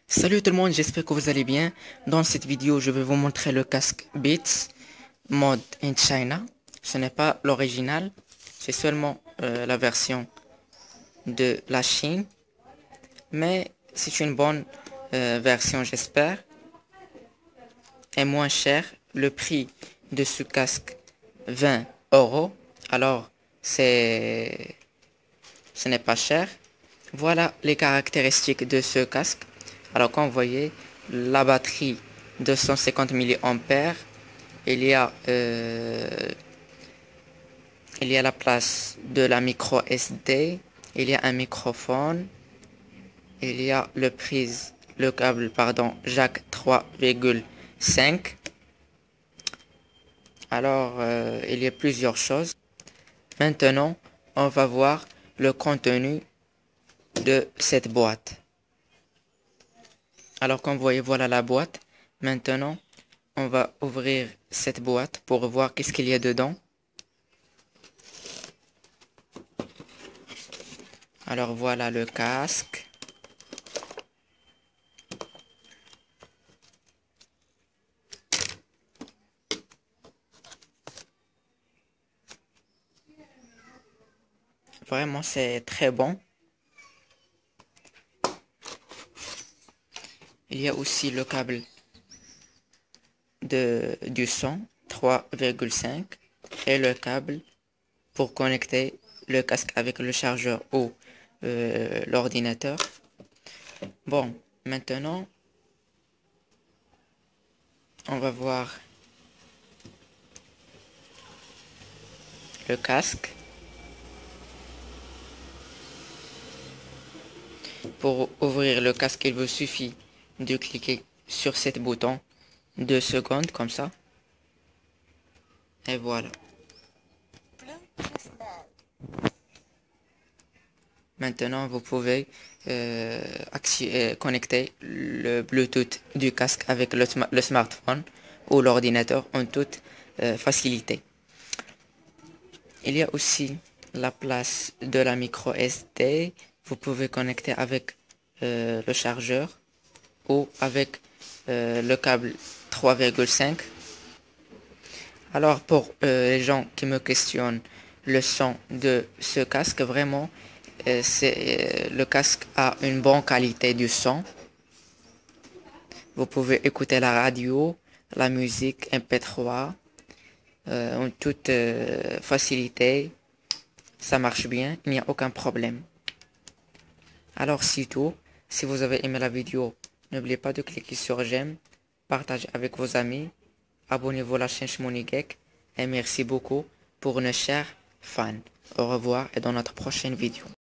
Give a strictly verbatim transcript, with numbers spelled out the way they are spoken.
Salut tout le monde, j'espère que vous allez bien. Dans cette vidéo, je vais vous montrer le casque Beats Made in China. Ce n'est pas l'original, c'est seulement euh, la version de la Chine. Mais c'est une bonne euh, version, j'espère. Et moins cher. Le prix de ce casque, vingt euros. Alors, c'est, ce n'est pas cher. Voilà les caractéristiques de ce casque. Alors comme vous voyez, la batterie deux cent cinquante milliampères, il y a euh, il y a la place de la micro S D, il y a un microphone, il y a le prise, le câble pardon, jack trois virgule cinq. Alors euh, il y a plusieurs choses. Maintenant, on va voir le contenu de cette boîte. Alors comme vous voyez, voilà la boîte. Maintenant, on va ouvrir cette boîte pour voir qu'est-ce qu'il y a dedans. Alors voilà le casque. Vraiment, c'est très bon. Il y a aussi le câble de, du son trois virgule cinq et le câble pour connecter le casque avec le chargeur ou euh, l'ordinateur. Bon, maintenant, on va voir le casque. Pour ouvrir le casque, il vous suffit de cliquer sur cet bouton deux secondes comme ça. Et voilà. Maintenant, vous pouvez euh, euh, connecter le Bluetooth du casque avec le, sma le smartphone ou l'ordinateur en toute euh, facilité. Il y a aussi la place de la micro S D. Vous pouvez connecter avec euh, le chargeur ou avec euh, le câble trois virgule cinq. Alors pour euh, les gens qui me questionnent le son de ce casque, vraiment euh, c'est euh, le casque a une bonne qualité du son. Vous pouvez écouter la radio, la musique M P trois euh, en toute euh, facilité. Ça marche bien, il n'y a aucun problème. Alors c'est tout. Si vous avez aimé la vidéo, n'oubliez pas de cliquer sur j'aime, partagez avec vos amis, abonnez-vous à la chaîne Shmonigek et merci beaucoup pour nos chers fans. Au revoir et dans notre prochaine vidéo.